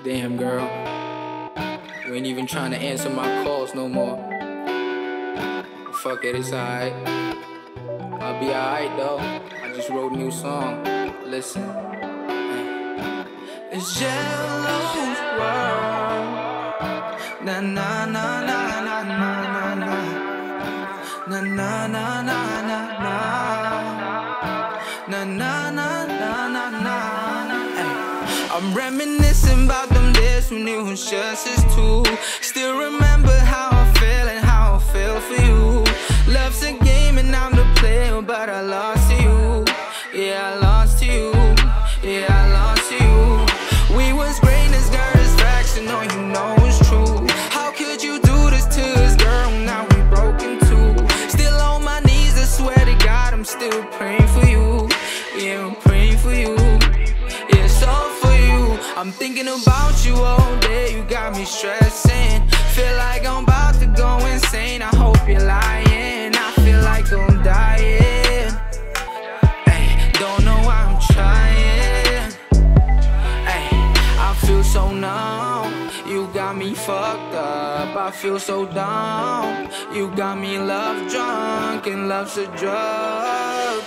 Damn, girl, you ain't even trying to answer my calls no more. Fuck it, it's alright. I'll be alright though. I just wrote a new song. Listen. It's Jello's world. Na na na na na na na na na na na na na na na na na na. I'm reminiscing about them days when it was just us two. Still remember how I felt and how I felt for you. Love's a game and I'm the player, but I lost to you. Yeah, I lost to you. Yeah, I lost to you. We was greatness, girl, it's facts, and all you know it's true. How could you do this to us, girl? Now we broken too. Still on my knees, I swear to God, I'm still praying for you. Yeah, I'm praying for you. Yeah, it's all for you. I'm thinking about you all day, you got me stressing. Feel like I'm about to go insane, I hope you're lying. I feel like I'm dying. Ay, don't know why I'm trying. Ay, I feel so numb, you got me fucked up. I feel so dumb, you got me love drunk, and love's a drug.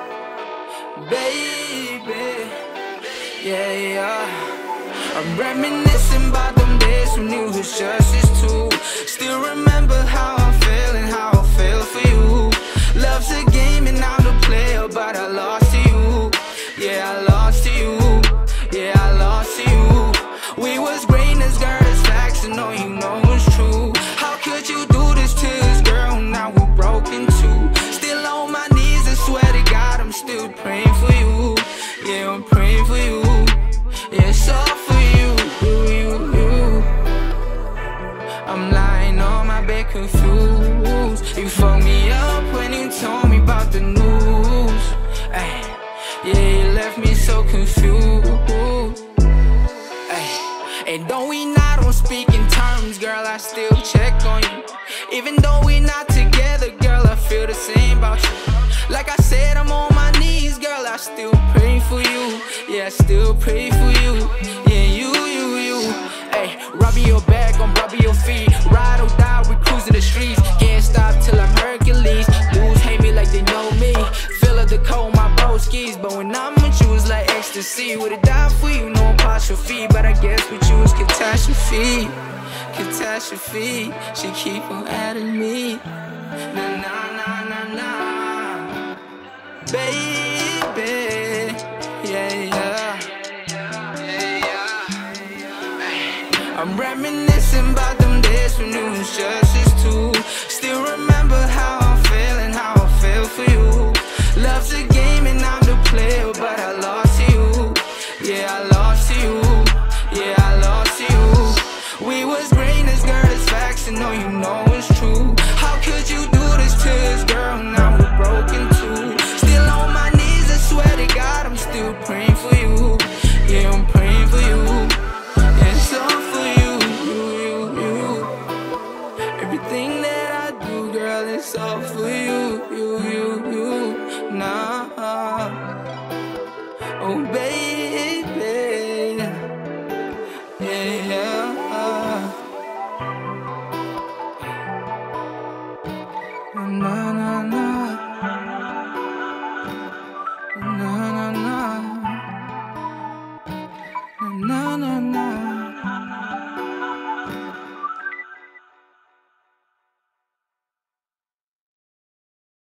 Baby, yeah, yeah. I'm reminiscing about them days when it was just us two. Still remember how I felt and how I felt for you. Love's a game and I'm the player, but I lost to you. Yeah, I lost to you. Yeah, I lost to you. We was greatness, girl, it's facts, and all you know it's true. How could you do this to us, girl? Now we're broken too. Still on my knees, I swear to God, I'm still praying for you. Yeah, I'm praying for you. Yeah, it's all for you, you. I'm lying on my bed confused. You fucked me up when you told me about the news. Ay, yeah, you left me so confused. Ay, and though we not on speaking terms, girl, I still check on you. Even though we not together, girl, I feel the same about you. Like I said, I'm on my knees, girl, I still pray for you. Yeah, I still pray for you. Yeah, you. Ay, rubbing your back, I'm rubbing your feet. Ride or die, we cruising the streets. Can't stop till I'm Hercules. Dudes hate me like they know me. Feel of the cold, my bro skis. But when I'm with you, it's like ecstasy. Would've died for you, no apostrophe. But I guess with you it's catastrophe. Catastrophe, she keep on adding me. Na na na na na, baby, yeah. I'm reminiscing about them days when it was just us two. Still remember how I felt and how I felt for you. Love's a game and I'm the player, but I lost to you. Yeah, I lost to you. Yeah, I lost to you. We was greatness, girl, it's facts, and all you know it's true. How could you do this to us, girl? Now we're broken too. Still on my knees, I swear to God, I'm still praying for you. Yeah, I'm praying for you. Yeah, it's all for you. Everything that I do, girl, it's all for you. Nah, oh baby, yeah. Na na na na.